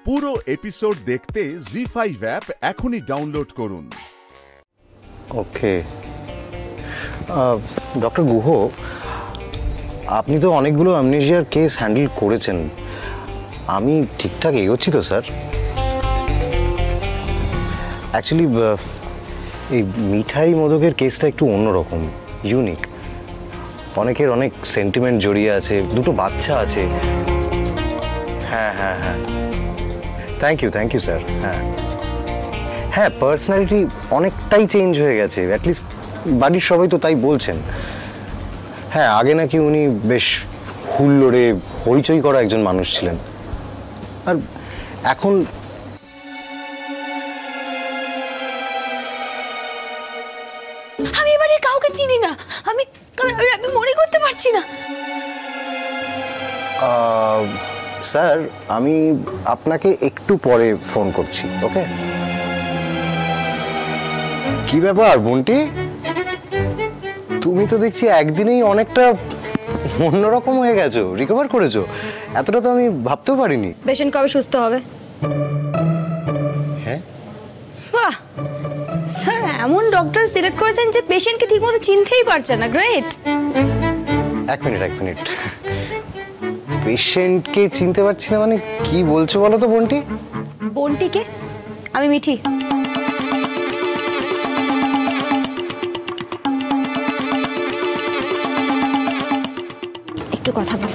পুরো এপিসোড দেখতে Zee5 app এখনই ডাউনলোড করুন। ওকে ডক্টর গুহ, আপনি তো অনেকগুলো অ্যামনেশিয়ার কেস হ্যান্ডেল করেছেন, আমি ঠিকঠাক এগোচ্ছি তো স্যার? অ্যাকচুয়ালি এই মিঠাই মোদকের কেসটা একটু অন্যরকম, ইউনিক। অনেকের অনেক সেন্টিমেন্ট জড়িয়ে আছে, দুটো বাচ্চা আছে। হ্যাঁ হ্যাঁ হ্যাঁ, থ্যাংক ইউ স্যার। হ্যাঁ হ্যাঁ, পার্সোনালিটি অনেকটাই চেঞ্জ হয়ে গেছে, অ্যাটলিস্ট বাড়ির সবাই তো তাই বলছেন। হ্যাঁ, আগে নাকি উনি বেশ হুল্লোড়ে হইচই করা একজন মানুষ ছিলেন, আর এখন আমি এবারে কাউকে চিনি না, আমি মনে করতে পারছি না। স্যার, আমি আপনাকে একটু পরে ফোন করছি, ওকে? কি ব্যাপার বন্টি, তুমি তো দেখছি একদিনেই অনেকটা অন্যরকম হয়ে গেছো, রিকভার করেছো। এতটা তো আমি ভাবতেও পারিনি। পেশেন্ট কবে সুস্থ হবে? হ্যাঁ বাহ স্যার, এমন ডক্টর সিলেক্ট করেছেন যে পেশেন্টকে ঠিকমতো চিনতেই পারছে না। গ্রেট। এক মিনিট, পেশেন্টকে চিনতে পারছি না মানে কি বলছো বলো তো বন্টি? বন্টিকে? আমি মিঠি। একটু কথা বলো।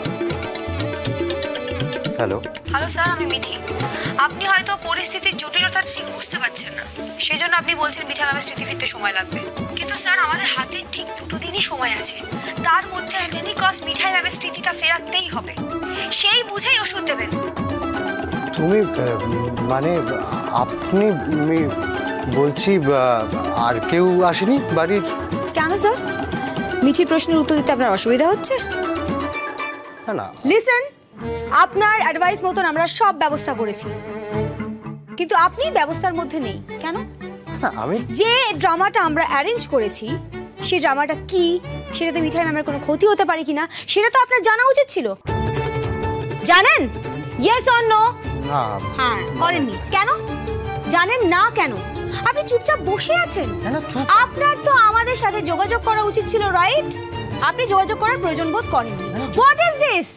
হ্যালো স্যার, আমি মিঠি। আপনি হয়তো পরিস্থিতির জটিলতা ঠিক বুঝতে পারছেন না, সেজন্য আপনি বলছেন মিঠা ম্যামের স্মৃতি ফিরতে সময় লাগবে। কিন্তু স্যার, আমাদের হাতে ঠিক 2 দিনই সময় আছে, তার মধ্যে অ্যাট এনি কস্ট মিঠাই ম্যামের স্মৃতিটা ফেরাতেই হবে। সেই বুঝেই ওষুধ দেবেন। তুমি মানে আপনি বলছি আর কেউ আসেনি বাড়ির? কেন স্যার, মিঠির প্রশ্নের উত্তর দিতে আপনার অসুবিধা হচ্ছে? না। লিসেন, আপনার অ্যাডভাইস মতন আমরা সব ব্যবস্থা করেছি, কিন্তু আপনি ব্যবস্থার মধ্যে নেই। কেন? আমি যে ড্রামাটা আমরা অ্যারেঞ্জ করেছি, সেই ড্রামাটা কি, সেটাতে মিঠাই ম্যামের কোনো ক্ষতি হতে পারে কিনা সেটা তো আপনার জানা উচিত ছিল। জানেন? Yes or no? না। হ্যাঁ, করেননি কেন? জানেন না কেন? আপনি চুপচাপ বসে আছেন। আপনার তো আমাদের সাথে যোগাযোগ করা উচিত ছিল, রাইট? আপনি যোগাযোগ করার প্রয়োজন বোধ করেননি। What is this?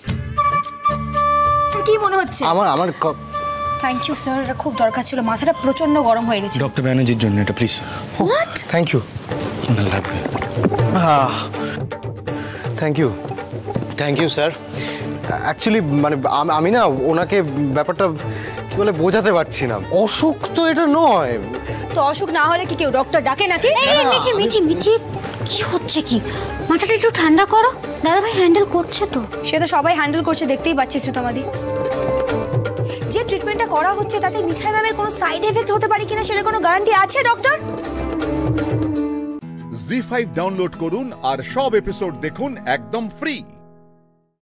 কি মনে হচ্ছে? আমার থ্যাংক ইউ স্যার, এটা খুব দরকার ছিল, মাথাটা প্রচন্ড গরম হয়ে গেছে। ডক্টর ব্যানার্জির জন্য এটা প্লিজ। হোয়াট? Thank you. লাগবে। Thank you sir. অ্যাকচুয়ালি মানে আমি না ওনাকে ব্যাপারটা কি বলে বোঝাতে পারছি না। অসুখ তো এটা নয়। তো অসুখ না হলে কি কেউ ডক্টর ডাকে নাকি? মিঠি কি হচ্ছে কি? মাথাটা একটু ঠান্ডা করো, দাদা ভাই হ্যান্ডেল করছে তো। সে তো সবাই হ্যান্ডেল করছে, দেখতেই পাচ্ছি শ্রীতমাদি। যে ট্রিটমেন্টটা করা হচ্ছে তাতে মিঠাই ম্যামের কোনো সাইড এফেক্ট হতে পারে কিনা সেটা কোনো গ্যারান্টি আছে ডক্টর? Zee5 ডাউনলোড করুন আর সব এপিসোড দেখুন একদম ফ্রি।